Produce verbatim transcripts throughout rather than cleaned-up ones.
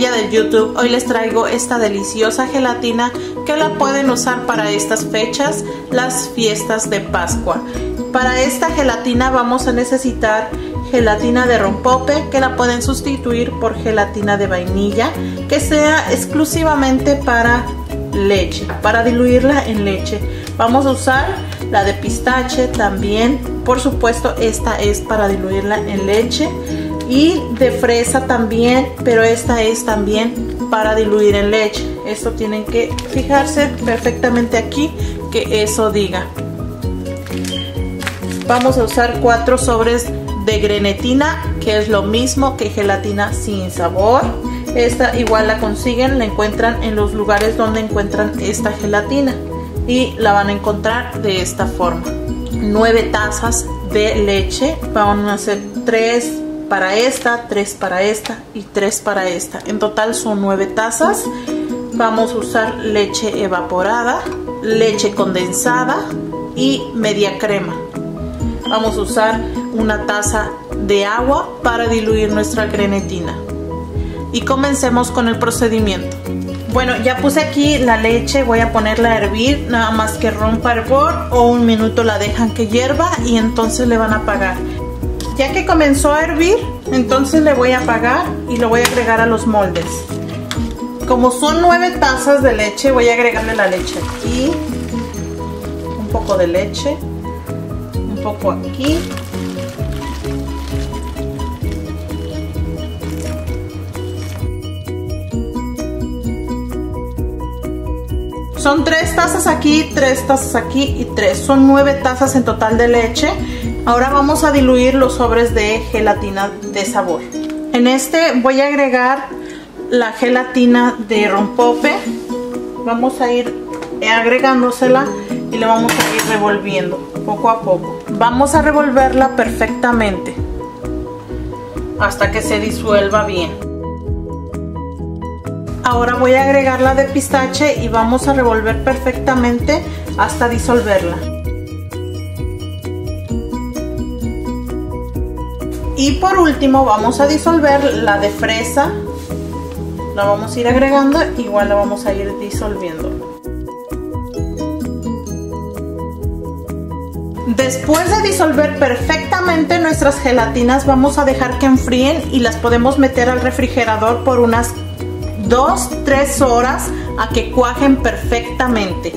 familia de YouTube, hoy les traigo esta deliciosa gelatina que la pueden usar para estas fechas, las fiestas de Pascua. Para esta gelatina vamos a necesitar gelatina de rompope, que la pueden sustituir por gelatina de vainilla, que sea exclusivamente para leche, para diluirla en leche. Vamos a usar la de pistache también, por supuesto esta es para diluirla en leche, y de fresa también, pero esta es también para diluir en leche. Esto tienen que fijarse perfectamente aquí que eso diga. Vamos a usar cuatro sobres de grenetina, que es lo mismo que gelatina sin sabor. Esta igual la consiguen, la encuentran en los lugares donde encuentran esta gelatina y la van a encontrar de esta forma. nueve tazas de leche, vamos a hacer tres para esta, tres para esta y tres para esta. En total son nueve tazas. Vamos a usar leche evaporada, leche condensada y media crema. Vamos a usar una taza de agua para diluir nuestra grenetina. Y comencemos con el procedimiento. Bueno, ya puse aquí la leche, voy a ponerla a hervir, nada más que rompa hervor o un minuto la dejan que hierva y entonces le van a apagar. Ya que comenzó a hervir, entonces le voy a apagar y lo voy a agregar a los moldes. Como son nueve tazas de leche, voy a agregarle la leche aquí, un poco de leche, un poco aquí. Son tres tazas aquí, tres tazas aquí y tres. Son nueve tazas en total de leche. Ahora vamos a diluir los sobres de gelatina de sabor. En este voy a agregar la gelatina de rompope. Vamos a ir agregándosela y le vamos a ir revolviendo poco a poco. Vamos a revolverla perfectamente hasta que se disuelva bien. Ahora voy a agregar la de pistache y vamos a revolver perfectamente hasta disolverla. Y por último vamos a disolver la de fresa. La vamos a ir agregando, igual la vamos a ir disolviendo. Después de disolver perfectamente nuestras gelatinas, vamos a dejar que enfríen y las podemos meter al refrigerador por unas dos a tres horas a que cuajen perfectamente.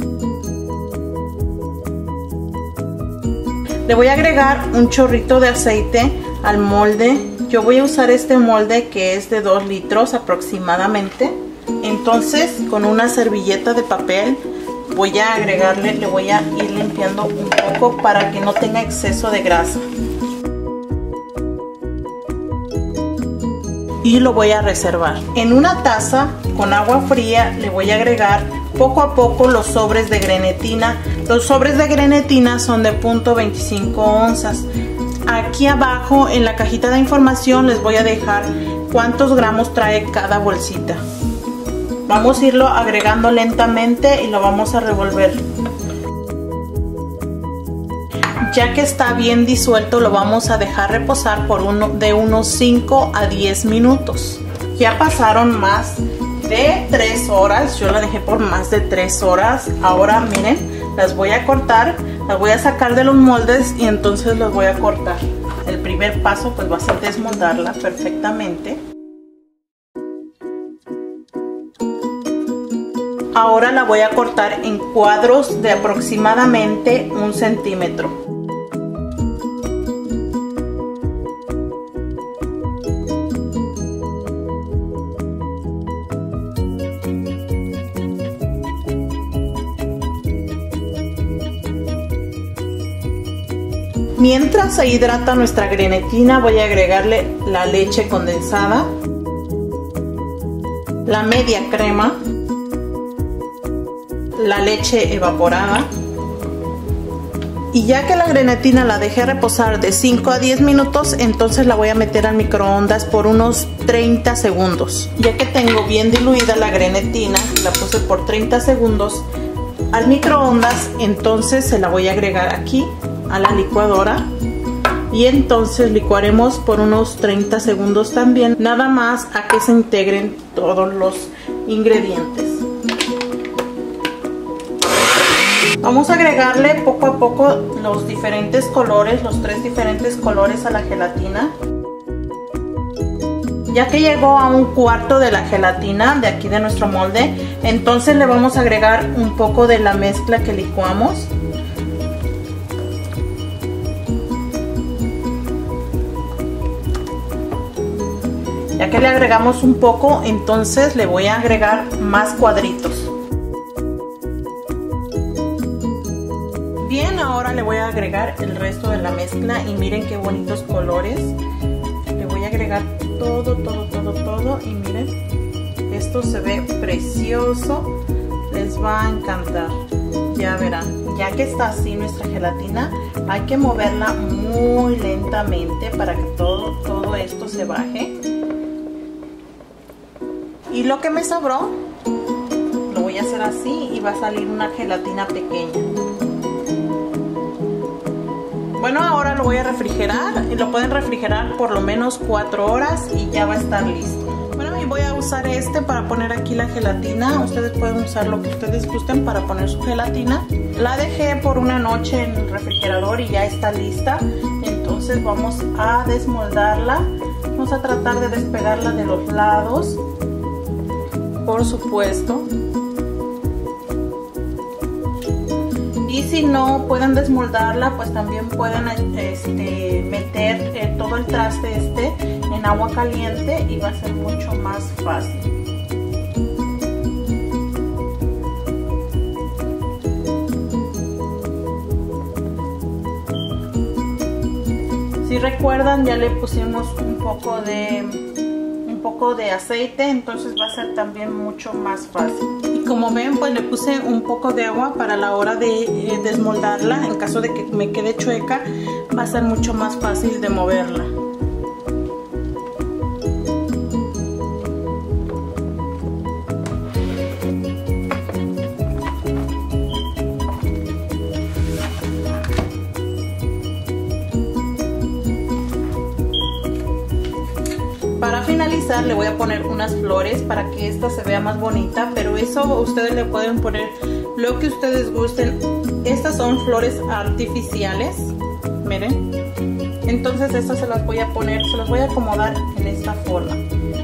Le voy a agregar un chorrito de aceite al molde. Yo voy a usar este molde que es de dos litros aproximadamente. Entonces con una servilleta de papel voy a agregarle, le voy a ir limpiando un poco para que no tenga exceso de grasa. Y lo voy a reservar. En una taza con agua fría le voy a agregar poco a poco los sobres de grenetina. Los sobres de grenetina son de punto veinticinco onzas. Aquí abajo en la cajita de información les voy a dejar cuántos gramos trae cada bolsita. Vamos a irlo agregando lentamente y lo vamos a revolver. Ya que está bien disuelto, lo vamos a dejar reposar por uno, de unos cinco a diez minutos. Ya pasaron más de tres horas, yo la dejé por más de tres horas. Ahora miren, las voy a cortar, las voy a sacar de los moldes y entonces las voy a cortar. El primer paso pues va a ser desmoldarla perfectamente. Ahora la voy a cortar en cuadros de aproximadamente un centímetro. Mientras se hidrata nuestra grenetina, voy a agregarle la leche condensada, la media crema, la leche evaporada. Y ya que la grenetina la dejé reposar de cinco a diez minutos, entonces la voy a meter al microondas por unos treinta segundos. Ya que tengo bien diluida la grenetina, la puse por treinta segundos al microondas, entonces se la voy a agregar aquí a la licuadora y entonces licuaremos por unos treinta segundos también, nada más a que se integren todos los ingredientes. Vamos a agregarle poco a poco los diferentes colores, los tres diferentes colores a la gelatina. Ya que llegó a un cuarto de la gelatina de aquí de nuestro molde, entonces le vamos a agregar un poco de la mezcla que licuamos. Ya que le agregamos un poco, entonces le voy a agregar más cuadritos. Bien, ahora le voy a agregar el resto de la mezcla y miren qué bonitos colores. Le voy a agregar todo, todo, todo, todo y miren, esto se ve precioso, les va a encantar. Ya verán, ya que está así nuestra gelatina, hay que moverla muy lentamente para que todo, todo esto se baje. Y lo que me sobró, lo voy a hacer así y va a salir una gelatina pequeña. Bueno, ahora lo voy a refrigerar y lo pueden refrigerar por lo menos cuatro horas y ya va a estar listo. Bueno, y voy a usar este para poner aquí la gelatina. Ustedes pueden usar lo que ustedes gusten para poner su gelatina. La dejé por una noche en el refrigerador y ya está lista. Entonces vamos a desmoldarla. Vamos a tratar de despegarla de los lados, por supuesto. Y si no pueden desmoldarla, pues también pueden este, meter eh, todo el traste este en agua caliente y va a ser mucho más fácil. Si recuerdan, ya le pusimos un poco de un poco de aceite, entonces va a ser también mucho más fácil. Y como ven, pues le puse un poco de agua para la hora de eh, desmoldarla. En caso de que me quede chueca, va a ser mucho más fácil de moverla. Para finalizar le voy a poner unas flores para que esta se vea más bonita, pero eso ustedes le pueden poner lo que ustedes gusten. Estas son flores artificiales, miren. Entonces estas se las voy a poner, se las voy a acomodar en esta forma.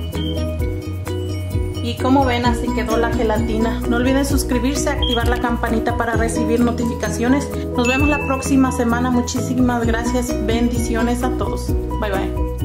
Y como ven, así quedó la gelatina. No olviden suscribirse, activar la campanita para recibir notificaciones. Nos vemos la próxima semana. Muchísimas gracias. Bendiciones a todos. Bye bye.